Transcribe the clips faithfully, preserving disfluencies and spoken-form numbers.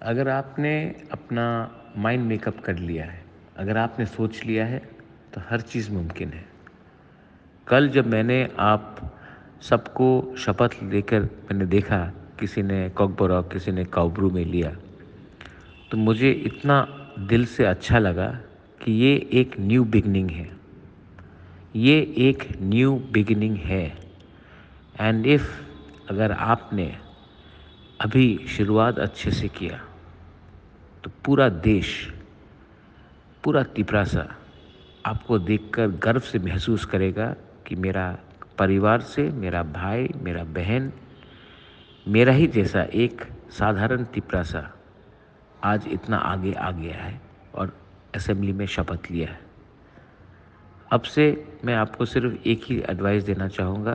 अगर आपने अपना माइंड मेकअप कर लिया है, अगर आपने सोच लिया है, तो हर चीज़ मुमकिन है। कल जब मैंने आप सबको शपथ लेकर मैंने देखा, किसी ने कॉकबोरॉक, किसी ने काउब्रू में लिया, तो मुझे इतना दिल से अच्छा लगा कि ये एक न्यू बिगिनिंग है। ये एक न्यू बिगिनिंग है। एंड इफ़ अगर आपने अभी शुरुआत अच्छे से किया, तो पूरा देश, पूरा तिपरासा आपको देखकर गर्व से महसूस करेगा कि मेरा परिवार से मेरा भाई, मेरा बहन, मेरा ही जैसा एक साधारण तिपरासा आज इतना आगे आ गया है और असेंबली में शपथ लिया है। अब से मैं आपको सिर्फ एक ही एडवाइस देना चाहूँगा,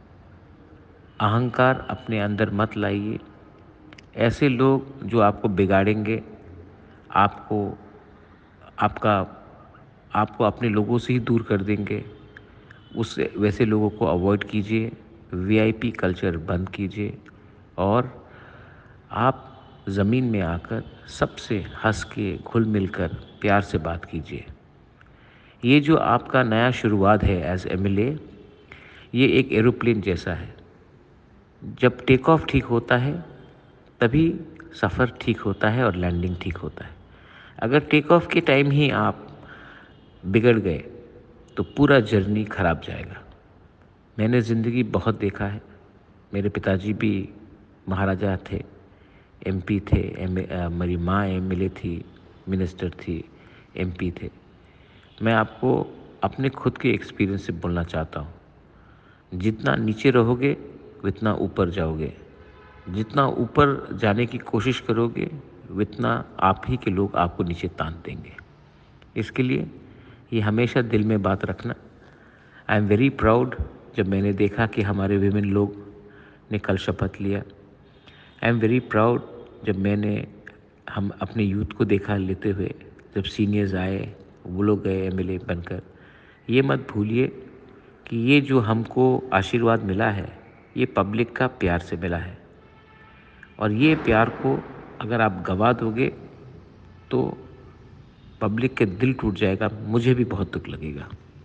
अहंकार अपने अंदर मत लाइए। ऐसे लोग जो आपको बिगाड़ेंगे, आपको आपका आपको अपने लोगों से ही दूर कर देंगे, उससे वैसे लोगों को अवॉइड कीजिए। वीआईपी कल्चर बंद कीजिए और आप ज़मीन में आकर सबसे हंस के घुल मिलकर प्यार से बात कीजिए। ये जो आपका नया शुरुआत है एज एमएलए, ये एक एरोप्लेन जैसा है। जब टेक ऑफ ठीक होता है, तभी सफ़र ठीक होता है और लैंडिंग ठीक होता है। अगर टेक ऑफ के टाइम ही आप बिगड़ गए, तो पूरा जर्नी खराब जाएगा। मैंने ज़िंदगी बहुत देखा है। मेरे पिताजी भी महाराजा थे, एमपी थे, एम अ, मेरी माँ एमएलए थी, मिनिस्टर थी, एमपी थे। मैं आपको अपने खुद के एक्सपीरियंस से बोलना चाहता हूँ, जितना नीचे रहोगे, उतना ऊपर जाओगे। जितना ऊपर जाने की कोशिश करोगे, उतना आप ही के लोग आपको नीचे तान देंगे। इसके लिए ये हमेशा दिल में बात रखना। आई एम वेरी प्राउड जब मैंने देखा कि हमारे विमेन लोग ने कल शपथ लिया। आई एम वेरी प्राउड जब मैंने हम अपने यूथ को देखा लेते हुए, जब सीनियर्स आए, वो लोग गए एमएलए बनकर। ये मत भूलिए कि ये जो हमको आशीर्वाद मिला है, ये पब्लिक का प्यार से मिला है और ये प्यार को अगर आप गवा दोगे, तो पब्लिक के दिल टूट जाएगा, मुझे भी बहुत दुःख लगेगा।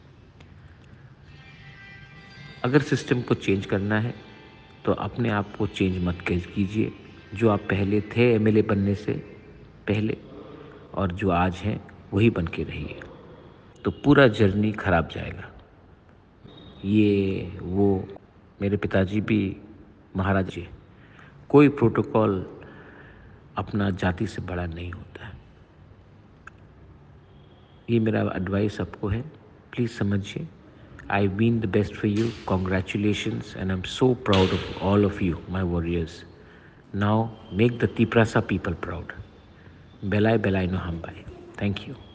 अगर सिस्टम को चेंज करना है, तो अपने आप को चेंज मत कीज- कीजिए। जो आप पहले थे एमएलए बनने से पहले और जो आज हैं, वही बन के रहिए, तो पूरा जर्नी खराब जाएगा। ये वो मेरे पिताजी भी महाराज जी, कोई प्रोटोकॉल अपना जाति से बड़ा नहीं होता है। ये मेरा एडवाइस आपको है, प्लीज़ समझिए। I mean the best for you, congratulations, and I am so proud of all of you my warriors. Now make the Tiprasa people proud. बेलाय बेलाय नो हम बाय। Thank you.